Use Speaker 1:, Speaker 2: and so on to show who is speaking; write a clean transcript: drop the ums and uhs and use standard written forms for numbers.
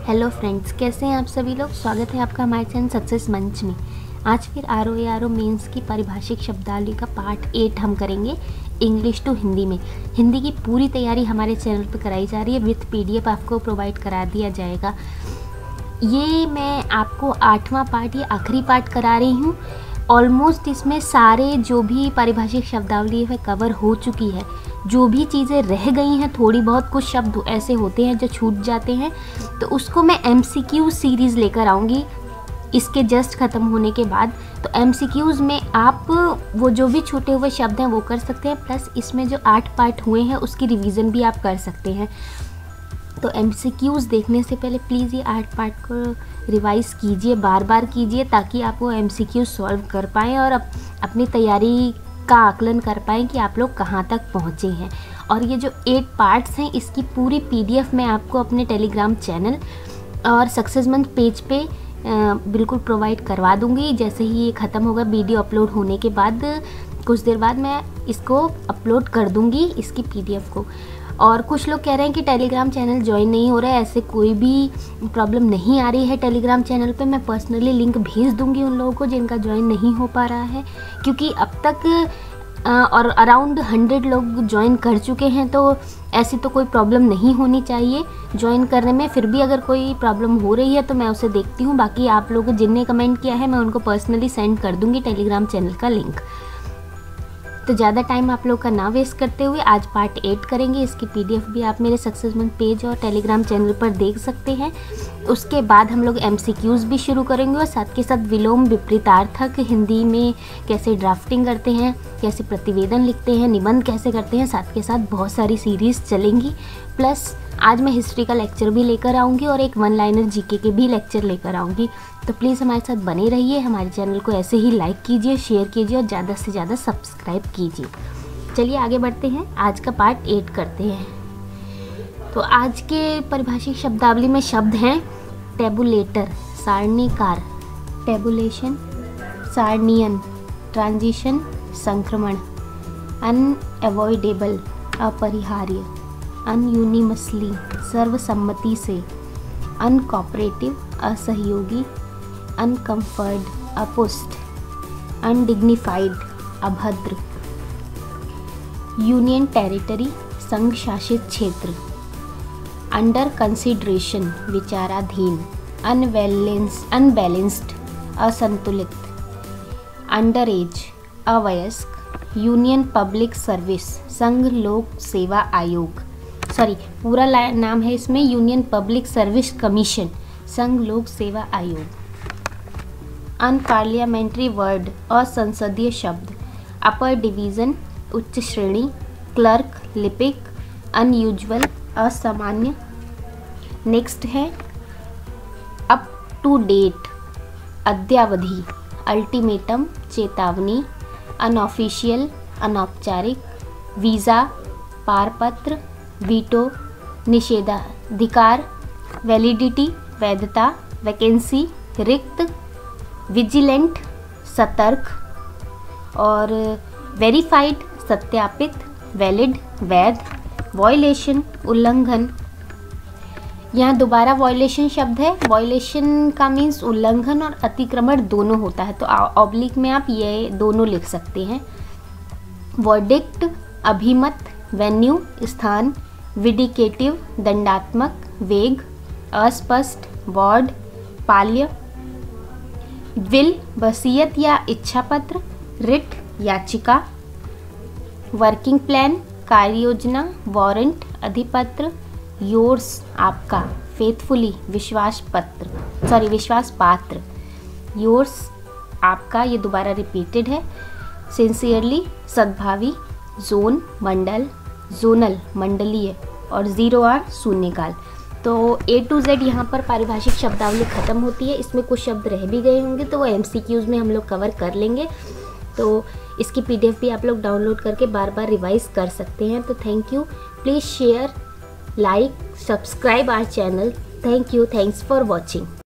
Speaker 1: Hello friends, कैसे हैं आप सभी लोग। स्वागत है आपका हमारे चैनल सक्सेस मंच में। आज फिर आर ओ मेंस की पारिभाषिक शब्दावली का पार्ट 8 हम करेंगे इंग्लिश टू हिंदी में। हिंदी की पूरी तैयारी हमारे चैनल पर कराई जा रही है, विथ PDF आपको प्रोवाइड करा दिया जाएगा। ये मैं आपको 8वां पार्ट या आखिरी पार्ट करा रही हूँ। ऑलमोस्ट इसमें सारे जो भी पारिभाषिक शब्दावली है कवर हो चुकी है। जो भी चीज़ें रह गई हैं, थोड़ी बहुत कुछ शब्द ऐसे होते हैं जो छूट जाते हैं, तो उसको मैं MCQ सीरीज़ लेकर आऊँगी इसके जस्ट ख़त्म होने के बाद। तो MCQs में आप वो जो भी छूटे हुए शब्द हैं वो कर सकते हैं, प्लस इसमें जो 8 पार्ट हुए हैं उसकी रिवीजन भी आप कर सकते हैं। तो MCQs देखने से पहले प्लीज़ ये 8 पार्ट को रिवाइज़ कीजिए, बार बार कीजिए, ताकि आप वो MCQ सॉल्व कर पाएँ और अपनी तैयारी का आकलन कर पाएँ कि आप लोग कहाँ तक पहुँचे हैं। और ये जो 8 पार्ट्स हैं इसकी पूरी PDF मैं आपको अपने टेलीग्राम चैनल और सक्सेस मंच पेज पे बिल्कुल प्रोवाइड करवा दूँगी। जैसे ही ये ख़त्म होगा वीडियो अपलोड होने के बाद, कुछ देर बाद मैं इसको अपलोड कर दूँगी इसकी PDF को। और कुछ लोग कह रहे हैं कि टेलीग्राम चैनल ज्वाइन नहीं हो रहा है। ऐसे कोई भी प्रॉब्लम नहीं आ रही है टेलीग्राम चैनल पे। मैं पर्सनली लिंक भेज दूंगी उन लोगों को जिनका ज्वाइन नहीं हो पा रहा है, क्योंकि अब तक और अराउंड 100 लोग ज्वाइन कर चुके हैं, तो ऐसी तो कोई प्रॉब्लम नहीं होनी चाहिए ज्वाइन करने में। फिर भी अगर कोई प्रॉब्लम हो रही है तो मैं उसे देखती हूँ। बाकी आप लोगों जिनने कमेंट किया है मैं उनको पर्सनली सेंड कर दूँगी टेलीग्राम चैनल का लिंक। तो ज़्यादा टाइम आप लोग का ना वेस्ट करते हुए आज पार्ट 8 करेंगे। इसकी PDF भी आप मेरे सक्सेस मंच पेज और टेलीग्राम चैनल पर देख सकते हैं। उसके बाद हम लोग MCQs भी शुरू करेंगे और साथ के साथ विलोम विपरीतार्थक हिंदी में कैसे ड्राफ्टिंग करते हैं, कैसे प्रतिवेदन लिखते हैं, निबंध कैसे करते हैं, साथ के साथ बहुत सारी सीरीज़ चलेंगी। प्लस आज मैं हिस्ट्री का लेक्चर भी लेकर आऊँगी और एक 1 लाइनर GK के भी लेक्चर लेकर आऊँगी। तो प्लीज़ हमारे साथ बने रहिए। हमारे चैनल को ऐसे ही लाइक कीजिए, शेयर कीजिए और ज़्यादा से ज़्यादा सब्सक्राइब कीजिए। चलिए आगे बढ़ते हैं, आज का पार्ट 8 करते हैं। तो आज के परिभाषिक शब्दावली में शब्द हैं टेबुलेटर सारणीकार, टेबुलेशन सारणीयन, ट्रांजिशन संक्रमण, अनएवॉइडेबल अपरिहार्य, अनयूनिमसली सर्वसम्मति से, अनकोऑपरेटिव असहयोगी, अनकम्फर्ड अपुष्ट, अनडिग्निफाइड अभद्र, यूनियन टेरिटरी संघ शासित क्षेत्र, अंडर कंसिडरेशन विचाराधीन, अनबैलेंस्ड असंतुलित, अंडर एज अवयस्क, यूनियन पब्लिक सर्विस संघ लोक सेवा आयोग, पूरा नाम है इसमें यूनियन पब्लिक सर्विस कमीशन संघ लोक सेवा आयोग, अनपार्लियामेंट्री वर्ड असंसदीय शब्द, अपर डिवीज़न उच्च श्रेणी, क्लर्क लिपिक, अनयूजुअल असामान्य। नेक्स्ट है अप टू डेट अद्यावधि, अल्टीमेटम चेतावनी, अनऑफिशियल अनौपचारिक, वीज़ा पारपत्र, वीटो निषेधाधिकार, वैलिडिटी वैधता, वैकेंसी रिक्त, विजिलेंट सतर्क और वेरीफाइड सत्यापित, वैलिड वैध, वॉयलेशन उल्लंघन। यहाँ दोबारा वॉयलेशन शब्द है। वॉयलेशन का मीन्स उल्लंघन और अतिक्रमण दोनों होता है, तो ऑब्लिक में आप ये दोनों लिख सकते हैं। वर्डिक्ट अभिमत, वेन्यू स्थान, विडिकेटिव दंडात्मक, वेग अस्पष्ट, वार्ड पाल्य, विल वसीयत या इच्छा पत्र, रिट याचिका, वर्किंग प्लान कार्ययोजना, वारंट अधिपत्र, योर्स आपका, फेथफुली विश्वास पात्र, योर्स आपका, ये दोबारा रिपीटेड है, सिंसियरली सद्भावी, जोन मंडल, जोनल मंडलीय और 0R शून्यकाल। तो A to Z यहाँ पर पारिभाषिक शब्दावली ख़त्म होती है। इसमें कुछ शब्द रह भी गए होंगे तो वो MCQs में हम लोग कवर कर लेंगे। तो इसकी PDF भी आप लोग डाउनलोड करके बार बार रिवाइज कर सकते हैं। तो thank you, please share, like, subscribe our channel. Thank you, thanks for watching.